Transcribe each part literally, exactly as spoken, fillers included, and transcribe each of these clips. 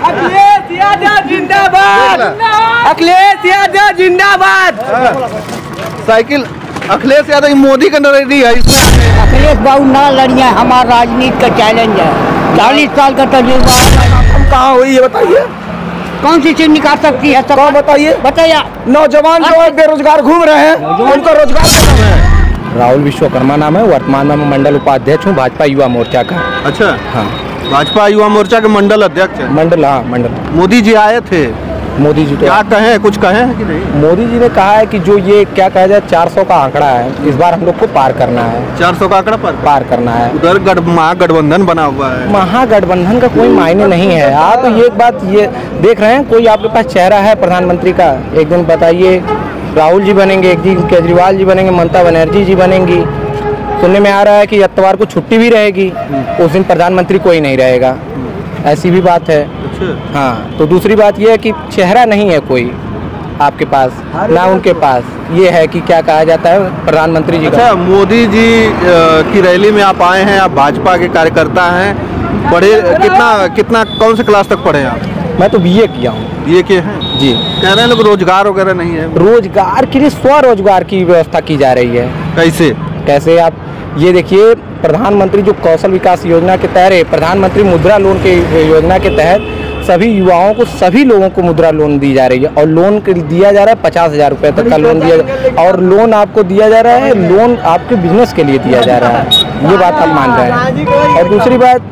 अखिलेश यादव जिंदाबाद, अखिलेश यादव जिंदाबाद। साइकिल अखिलेश यादव मोदी का रेडी है इसमें। अखिलेश बाबू ना लड़िए, हमारा राजनीति का चैलेंज है। चालीस साल का तजुर्बा है। कहाँ हुई ये बताइए, कौन सी चीज निकाल सकती है? कौन बताइए बताइए। नौजवान जो है बेरोजगार घूम रहे हैं, उनका रोजगार कहाँ है? राहुल विश्वकर्मा नाम है, वर्तमान में मंडल उपाध्यक्ष हूँ भाजपा युवा मोर्चा का। अच्छा, हाँ, भाजपा युवा मोर्चा के मंडल अध्यक्ष है। मंडल, हाँ मंडल। मोदी जी आए थे, मोदी जी तो क्या कहें, कुछ कहे हैं कि नहीं? मोदी जी ने कहा है कि जो ये क्या कहा जाए चार सौ का आंकड़ा है, इस बार हम लोग को पार करना है। चार सौ का आंकड़ा पर पार करना है। उधर गठ महागठबंधन बना हुआ है। महागठबंधन का कोई मायने नहीं है। आप ये बात ये देख रहे हैं, कोई आपके पास चेहरा है प्रधानमंत्री का? एक दिन बताइए राहुल जी बनेंगे, एक दिन केजरीवाल जी बनेंगे, ममता बनर्जी जी बनेंगी। सुनने में आ रहा है कि इतवार को छुट्टी भी रहेगी, उस दिन प्रधानमंत्री कोई नहीं रहेगा, ऐसी भी बात है। हाँ, तो दूसरी बात यह है कि चेहरा नहीं है कोई आपके पास, ना उनके पास। ये है कि क्या कहा जाता है प्रधानमंत्री जी का। अच्छा, मोदी जी की रैली में आप आए हैं, आप भाजपा के कार्यकर्ता हैं, पढ़े कितना कितना कौन से क्लास तक पढ़े आप? मैं तो बीए किया हूँ। बीए के हैं जी। कह रहे हैं लोग रोजगार वगैरह नहीं है। रोजगार के लिए स्वरोजगार की व्यवस्था की जा रही है। कैसे कैसे आप ये देखिए, प्रधानमंत्री जो कौशल विकास योजना के तहत, प्रधानमंत्री मुद्रा लोन के योजना के तहत सभी युवाओं को, सभी लोगों को मुद्रा लोन दी जा रही है। और लोन दिया जा रहा है पचास हजार रुपये तक का लोन दिया जा रहा है। और लोन आपको दिया जा रहा है, लोन आपके बिजनेस के लिए दिया जा रहा है। ये बात आप मान रहे हैं। और दूसरी बात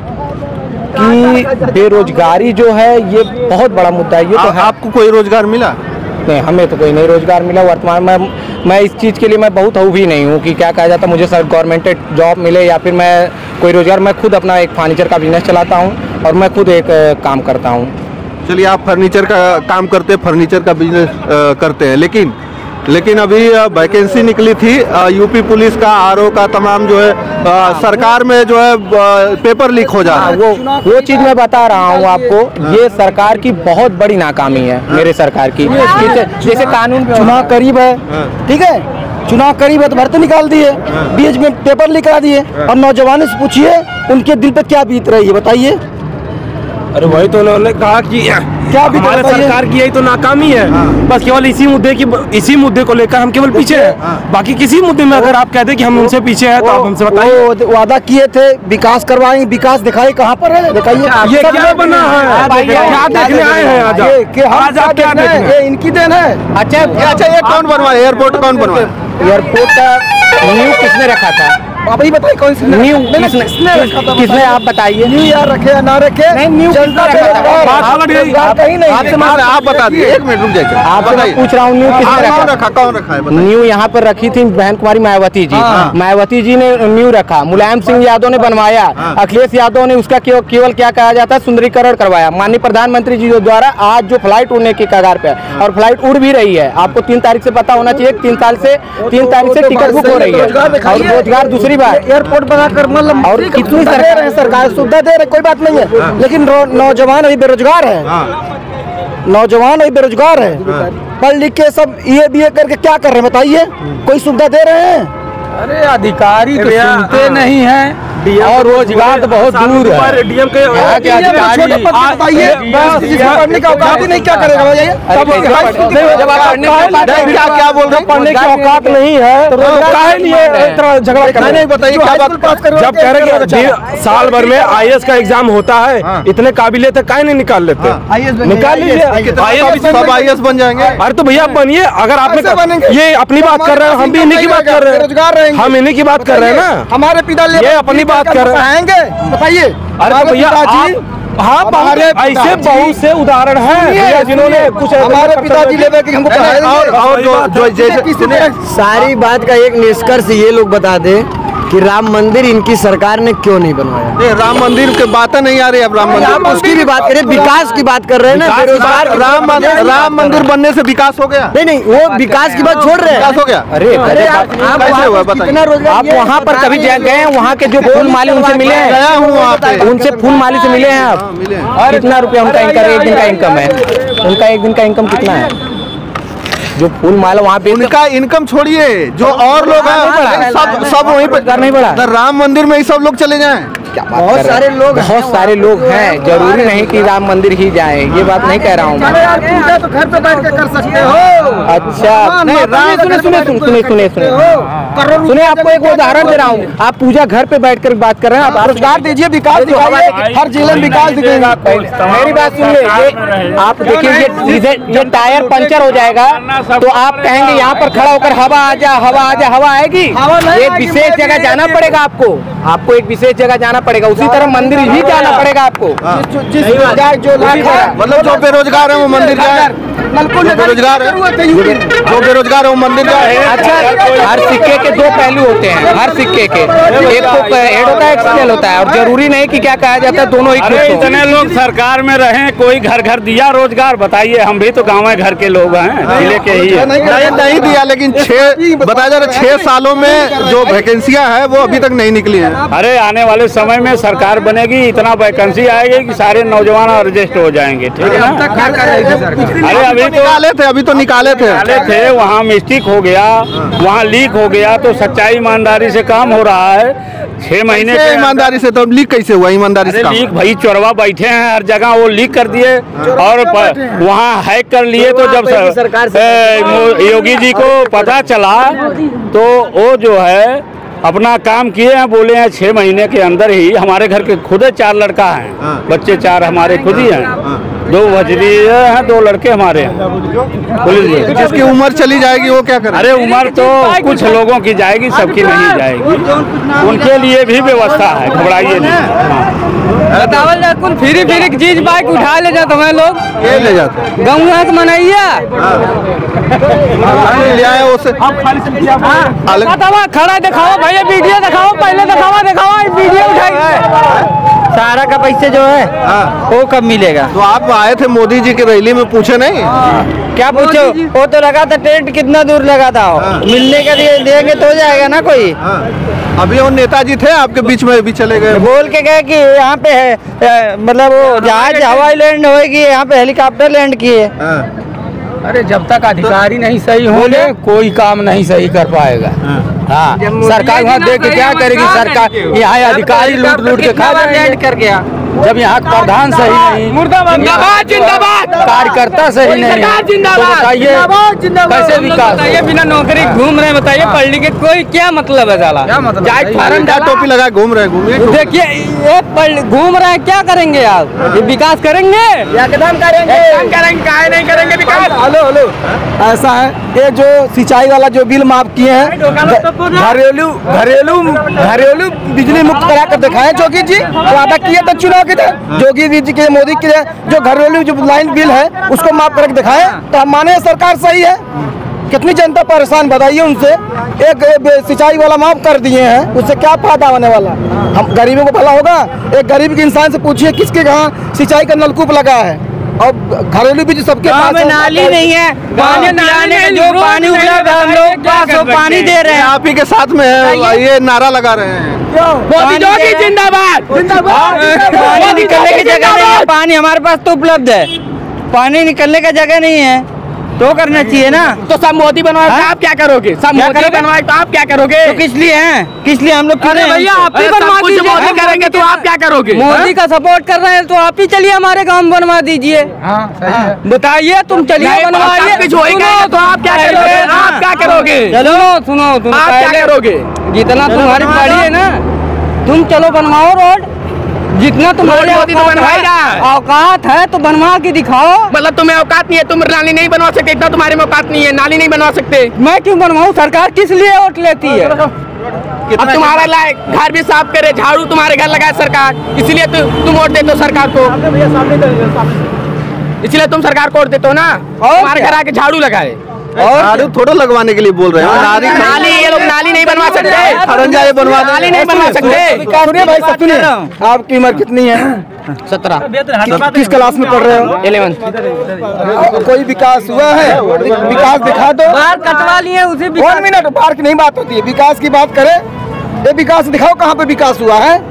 कि बेरोजगारी जो है ये बहुत बड़ा मुद्दा है। ये तो आ, आपको कोई रोजगार मिला? नहीं, हमें तो कोई नहीं रोजगार मिला वर्तमान में। मैं इस चीज़ के लिए मैं बहुत हूँ भी नहीं हूँ कि क्या कहा जाता मुझे सर गवर्नमेंट जॉब मिले या फिर मैं कोई रोजगार। मैं खुद अपना एक फर्नीचर का बिजनेस चलाता हूँ और मैं खुद एक काम करता हूँ। चलिए, आप फर्नीचर का काम करते हैं, फर्नीचर का बिजनेस करते हैं, लेकिन लेकिन अभी वैकेंसी निकली थी यूपी पुलिस का, आरओ का, तमाम जो है आ, सरकार में जो है पेपर लीक हो जा रहा है। वो वो चीज़ मैं बता रहा हूँ आपको। ये सरकार की बहुत बड़ी नाकामी है, मेरे सरकार की। जैसे कानून चुनाव करीब है, ठीक है, चुनाव करीब है तो भर्ती निकाल दिए, बीच में पेपर लीक करा दिए। और नौजवानों से पूछिए उनके दिल पे क्या बीत रही है, बताइए। अरे वही तो उन्होंने कहा कि क्या भी हमारे सरकार की यही तो नाकामी है। बस केवल इसी मुद्दे की इसी मुद्दे को लेकर हम केवल पीछे हैं। बाकी किसी मुद्दे में अगर आप कहते हैं कि हम उनसे पीछे हैं तो आप हमसे बताइए। वादा किए थे विकास करवाएंगे, विकास दिखाई कहाँ पर है, दिखाइए। ये क्या बना है, क्या देखने आए हैं आज? आज आप क्या देख रहे हैं? इनकी देन है। अच्छा अच्छा, ये कौन बनवाया एयरपोर्ट? कौन बनवाया एयरपोर्ट का? न्यू किसने रखा था? आप ही बताइए कौन सी न्यू किसने रखा था? किसने, आप बताइए। न्यू यार रखे या ना रखे? नहीं, न्यू जनता किसने रखा था? बेरोजगार कहीं नहीं। आपसे आप बता दिए, एक मिनट रुक जाइए। आपसे मैं पूछ रहा हूँ न्यू किसने कौन रखा? रखा कौन रखा है? न्यू यहाँ पर रखी थी बहन कुमारी मायावती जी। मायावती जी ने न्यू रखा, मुलायम सिंह यादव ने बनवाया, अखिलेश यादव ने उसका केवल क्या कहा जाता है सुंदरीकरण करवाया। माननीय प्रधानमंत्री जी द्वारा आज जो फ्लाइट उड़ने की कगार पे है और फ्लाइट उड़ भी रही है, आपको तीन तारीख से पता होना चाहिए। तीन साल से तीन तारीख से टिकट बुक हो रही है। और रोजगार, दूसरी बात एयरपोर्ट बनाकर मतलब और कितनी सरकार है, सरकार सुविधा दे रहे, कोई बात नहीं है, लेकिन नौजवान अभी बेरोजगार है। नौजवान अभी बेरोजगार है, पढ़ लिख के सब ये बी ए करके क्या कर रहे हैं बताइए? कोई सुविधा दे रहे हैं? अरे अधिकारी तो सुनते नहीं हैं और रोजगार तो बहुत दूर है। डीएम के छोटे पद पे बताइए, पढ़ने का औकात ही नहीं, क्या करेगा बताइए? क्या बोल रहे हैं, पढ़ने की औकात नहीं है तो काहे लिए इतना झगड़ा कर रहे हैं? बताइए क्या बात? जब कह रहे कि साल भर में आई ए एस का एग्जाम होता है, इतने काबिलियत है काहे नहीं निकाल लेते? निकाल लीजिए, सब आई ए एस बन जाएंगे। अरे तो भैया बनिए। अगर आपने ये अपनी बात कर रहे हैं, हम भी इन्हीं की बात कर रहे हैं, हम इन्हीं की बात कर रहे हैं ना। हमारे पिता ये अपनी बात कर रहे हैं, बताइए। अरे तो भैया हाँ, बहुत ऐसे बहुत से उदाहरण हैं जिन्होंने कुछ हमारे पिताजी लेवे कि हमको और और जो जैसे सारी बात का एक निष्कर्ष ये लोग बता दे कि राम मंदिर इनकी सरकार ने क्यों नहीं बनवाया? राम मंदिर की बातें नहीं आ रही। अब राम मंदिर, आप उसकी भी बात करें, विकास की बात कर रहे हैं ना। बेरोजगार राम राम मंदिर बनने से विकास हो गया? नहीं नहीं, वो विकास की बात छोड़ रहे हैं। विकास हो गया? अरे अरे आप कैसे हुआ बताइए? आप वहाँ पर कभी गए हैं? वहाँ के जो फूल माली उनसे मिले हैं? गया हूँ वहाँ पे। उनसे फूल माली से मिले हैं आप? मिले। कितना रुपया उनका इनका एक दिन का इनकम है? उनका एक दिन का इनकम कितना है? जो फूल माला वहाँ पे उनका इनकम छोड़िए, जो और लोग हैं सब सब वहीं पर नहीं पड़ा। राम मंदिर में ही सब लोग चले जाएं। क्या बात बहुत सारे लोग बहुत सारे लोग हैं, जरूरी नहीं कि राम मंदिर ही जाए, ये बात नहीं कह रहा हूँ। पूजा तो घर पे बैठ के कर सकते हो। अच्छा नहीं, सुने सुने सुने सुने सुने सुने सुने आपको एक उदाहरण दे रहा हूँ। आप पूजा घर पे बैठ कर बात कर रहे हैं, आप रोजगार दीजिए, विकास दिखाइए, हर जिले में विकास दिखेगा। मेरी बात सुनिए, ये आप देखिए ये जो टायर पंचर हो जाएगा तो आप कहेंगे यहाँ पर खड़ा होकर हवा आ जा हवा आ जा, हवा आएगी? एक विशेष जगह जाना पड़ेगा आपको, आपको एक विशेष जगह जाना पड़ेगा। उसी तरह मंदिर ही जाना पड़ेगा आपको। जिस जो मतलब जो बेरोजगार है वो मंदिर जाए, बेरोजगार है जो बेरोजगार है वो मंदिर जाए। अच्छा, हर सिक्के के दो पहलू होते हैं, हर सिक्के के एक तो हेड होता है, एक टेल होता है, और जरूरी नहीं कि क्या कहा जाता है दोनों ही। इतने लोग सरकार में रहे, कोई घर घर दिया रोजगार? बताइए, हम भी तो गाँव है, घर के लोग हैं, जिले के ही है। नहीं, नहीं दिया, लेकिन छह बताया जा रहा है छह सालों में जो वैकेंसियां है वो अभी तक नहीं निकली है। अरे आने वाले समय में सरकार बनेगी, इतना वैकेंसी आएगी कि सारे नौजवान रजिस्टर हो जाएंगे, ठीक है ना? अरे अभी तो निकाले थे, अभी तो निकाले थे निकाले थे वहाँ मिस्टेक हो गया, वहाँ लीक हो गया, तो सच्चाई ईमानदारी से काम हो रहा है। छह महीने के ईमानदारी से तो लीक कैसे हुआ? ईमानदारी से लीक भाई, चोरवा बैठे हैं हर जगह, वो लीक कर दिए और वहाँ हैक कर लिए। तो जब योगी जी को पता चला तो वो जो है अपना काम किए हैं, बोले हैं छह महीने के अंदर ही। हमारे घर के खुद चार लड़का हैं, बच्चे चार हमारे खुद ही हैं, दो भजरी हैं, दो लड़के हमारे हैं। पुलिस जिसकी उम्र चली जाएगी वो क्या करे? अरे उम्र तो कुछ लोगों की जाएगी, सबकी नहीं जाएगी, उनके लिए भी व्यवस्था है, घबराइए नहीं। बतावल जा कुल फिरी फिरी चीज बाइक उठा ले जाते हैं लोग, ये ले जाते गौवा से मनैया ले आए उसे खड़ा दिखाओ भैया, वीडियो दिखाओ, पहले दिखावा दिखावा वीडियो उठाई। सारा का पैसे जो है वो कब मिलेगा? तो आप आए थे मोदी जी की रैली में, पूछे नहीं? क्या पूछो? वो तो लगा था टेंट, कितना दूर लगा था? मिलने के लिए देंगे तो जाएगा ना कोई। अभी वो नेताजी थे आपके बीच में, भी चले गए, बोल के गए कि यहाँ पे है, मतलब वो जहाज हवाई लैंड होगी, यहाँ पे हेलीकॉप्टर लैंड किए। अरे जब तक अधिकारी नहीं सही होंगे कोई काम नहीं सही कर पाएगा। हाँ, सरकार वहाँ देख के क्या करेगी? सरकार यहाँ अधिकारी लूट लूट के खा लैंड कर गया। जब यहाँ प्रधान सही नहीं, मुर्दाबाद जिंदाबाद, कार्यकर्ता सही नहीं, बताइए कैसे विकास? बताइए बिना नौकरी घूम रहे, बताइए पढ़ लिख के कोई क्या मतलब है? साला जाट फार्म जा टोपी लगा घूम रहे, घूमिए। देखिए ये पढ़ घूम रहे हैं, क्या करेंगे आप? ये विकास करेंगे? एकदम करेंगे, करेंगे, काहे नहीं करेंगे विकास? हेलो हेलो, ऐसा है, ये जो सिंचाई वाला जो बिल माफ किए हैं, घरेलू घरेलू घरेलू बिजली मुक्त करा कर दिखाए जोगी जी, वादा किए तो चुनाव के थे, जोगी जी के मोदी के जो घरेलू जो लाइन बिल है उसको माफ करके दिखाए तो हम माने सरकार सही है। कितनी जनता परेशान, बताइए उनसे। एक सिंचाई वाला माफ कर दिए हैं, उससे क्या फायदा होने वाला? हम गरीबों को भला होगा? एक गरीब के इंसान से पूछिए किसके कहाँ सिंचाई का नलकूप लगा है, और घरेलू भी सबके पास नाली नहीं है, पानी नाली में जो पानी उपलब्ध है हम लोग पास वो पानी दे रहे हैं। आप ही के साथ में है, ये नारा लगा रहे हैं मोदी जिंदाबाद, पानी निकलने की जगह नहीं है, पानी हमारे पास तो उपलब्ध है, पानी निकलने का जगह नहीं है तो करना चाहिए ना। तो सब मोदी बनवाए तो आप क्या करोगे? सब मोदी बनवाए तो आप क्या करोगे? तो किस लिए हैं? किस लिए हम लोग? अरे भैया आप ही बनवा दीजिए, मोदी करेंगे तो आप क्या करोगे? मोदी का सपोर्ट कर रहे हैं तो आप ही चलिए हमारे गांव बनवा दीजिए। बताइए, तुम चलिए बनवाइए, तो आप क्या करोगे? आप क्या करोगे? चलो सुनो, तुम आप क्या करोगे? जितना तुम्हारी पड़ी है ना, तुम चलो बनवाओ रोड, जितना तुम्हारे औकात है तो बनवा के दिखाओ। मतलब तुम्हें औकात नहीं है, तुम नाली नहीं बनवा सकते, इतना तुम्हारे में औकात नहीं है, नाली नहीं बनवा सकते। मैं क्यों बनवाऊँ? सरकार किस लिए वोट लेती है? अब तुम्हारा लायक घर भी साफ करे, झाड़ू तुम्हारे घर लगाए सरकार, इसलिए तु, तुम वोट देते हो सरकार को, इसलिए तुम सरकार को वोट देते हो ना। तुम्हारे घर आके झाड़ू लगाए और झाड़ू थोड़ा लगवाने के लिए बोल रहे हैं। नाली नाली ये लोग नाली नहीं बनवा सकते, खरंजा ये बनवा नाली नहीं बनवा सकते। सुनिए भाई, सब सुनिए, आपकी उम्र कितनी है? सत्रह। किस क्लास में पढ़ रहे हो? इलेवेंथ। कोई विकास हुआ है? विकास दिखा दो। बाल कटवा लिए उसे। वन मिनट, बाहर की नहीं बात होती है, विकास की बात करें। ये विकास दिखाओ, कहाँ पे विकास हुआ है?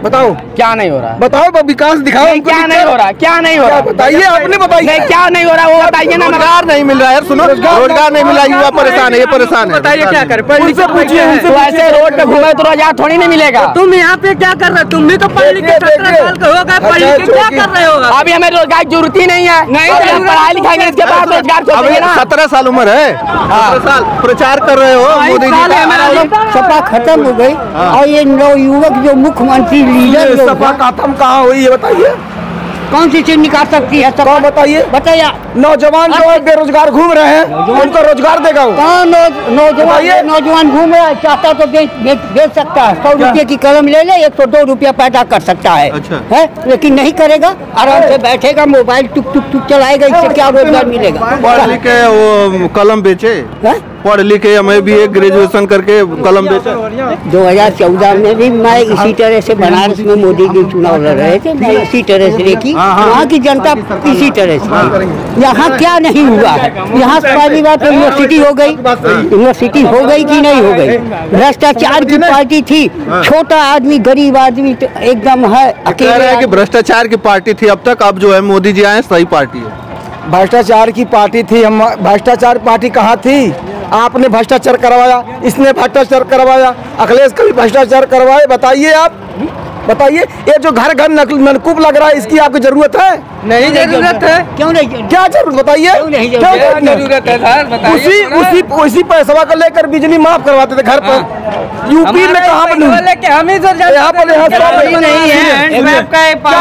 बताओ क्या नहीं हो रहा है? बताओ ब- विकास दिखाओ हमको क्या दिक्कत। नहीं हो रहा? क्या नहीं हो रहा? बताइए, आपने बताइए। नहीं, क्या नहीं हो रहा वो बताइए ना। रोजगार नहीं मिल रहा है, सुनो, रोजगार नहीं मिला, युवा परेशान है, ये परेशान है। बताइए क्या करें? उनसे पूछिए, उनसे तो ऐसे रोड पे घूमे तो रोजगार थोड़ी नहीं मिलेगा। तुम यहाँ पे क्या कर रहे हो? तुम भी तो पढ़ लिख के सत्रह साल के हो गए, पढ़ लिख के क्या कर रहे हो? अभी हमें रोजगार की जरूरत ही नहीं है। नहीं, पढ़ाई लिखाएंगे इसके बाद रोजगार अभी सत्रह साल उम्र है, सत्रह साल प्रचार कर रहे हो मोदी जी का। सपा खत्म हो गई और ये नवयुवक जो मुख्यमंत्री लीडर जो सपा खत्म कहाँ हुई ये बताइए। कौन सी चीज निकाल सकती है? कहाँ बताइए? बताइए। नौजवान जो है बेरोजगार घूम रहे हैं, उनको रोजगार देगा वो। कौन नौजवान नौजवान घूम रहा है, चाहता तो बेच बेच बेच सकता है। सौ रुपये की कलम ले ले, एक सौ दो रुपया पैदा कर सकता है। अच्छा। है, लेकिन नहीं करेगा। आराम से बैठेगा, मोबाइल टुक टुक टुक चलाएगा, इससे क्या रोजगार मिलेगा? पढ़ लिख के वो कलम बेचे, है? पढ़ लिखे हमें भी एक ग्रेजुएशन करके कलम बेचा। दो हजार चौदह में भी मैं इसी तरह से बनारस में मोदी जी चुनाव लड़ रहे थे, मैं इसी तरह से देखी, वहाँ की जनता इसी तरह से। यहाँ क्या नहीं हुआ है? यहाँ पहली बात तो यूनिवर्सिटी हो गई, यूनिवर्सिटी हो गई कि नहीं हो गई? भ्रष्टाचार की पार्टी थी, छोटा आदमी गरीब आदमी तो एकदम है कह रहे हैं कि भ्रष्टाचार की पार्टी थी अब तक, अब जो है मोदी जी आए सही पार्टी है। भ्रष्टाचार की पार्टी थी, हम भ्रष्टाचार पार्टी कहाँ थी? आपने भ्रष्टाचार करवाया, इसने भ्रष्टाचार करवाया, अखिलेश कभी भ्रष्टाचार करवाए? बताइए आप, बताइए। ये जो घर घर नलकूप लग रहा है, इसकी आपको जरूरत है? नहीं जरूरत है। क्यों नहीं? क्या जरूरत बताइए? क्यों नहीं क्या जरूरत है सर? उसी उसी उसी पैसा को लेकर बिजली माफ करवाते थे घर पर। यूपी में कहाँ पर हम ही तो यहाँ पर नहीं है, क्या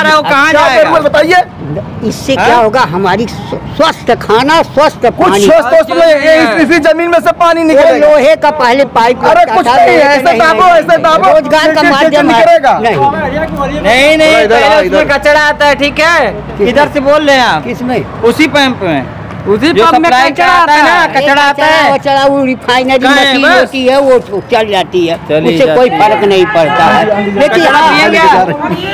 जरूरत बताइए? इससे क्या होगा? हमारी स्वस्थ खाना, स्वस्थ कुछ पानी। स्वस्थ में इसी जमीन में से पानी निकलेगा। लोहे का पहले पाइप। अरे कुछ नहीं है, ऐसे दाबो, ऐसे दाबो, रोजगार का माध्यम निकलेगा। नहीं नहीं, इधर आओ, पहले इधर। उसमें कचरा आता है, ठीक है? इधर से बोल रहे हैं आप? किसमें? उसी पंप में, उसी जो पंप में सप्लाई कचरा आता है ना, कचरा आता है। कचरा वो रिफाइनरी कहाँ है? मशीन बस। होती है, वो चल जाती है, चली उससे कोई जाती फर्क नहीं पड़ता है। लेकिन कचरा हाँ, पिएंगे आप?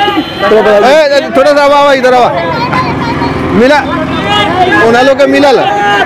ए, थोड़ा सा आवा, इधर आवा, मिला उन्हें के मिला ला।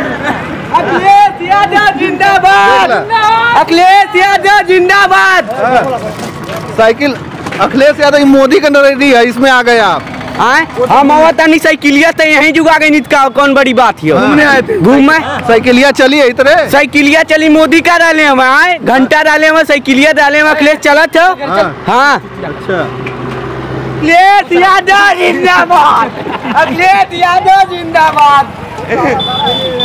अखिलेश यादव जिंदाबाद, अखिलेश यादव जिंदाबाद। साइकिल अखिलेश यादव मोदी का रेडी है, इसमें आ गए आप। हम आवता नहीं, साइकिलिया तो यहीं जुगा गई, नित का कौन बड़ी बात है? घूमने आए थे, घूमे साइकिलिया चली है इतने। साइकिलिया चली, मोदी का डाले हम आए, घंटा डाले हम, साइकिलिया डाले हम, अखिलेश चला था। हाँ, अच्छा, अखिलेश यादव जिंदाबाद, अखिलेश यादव जिंदाबाद।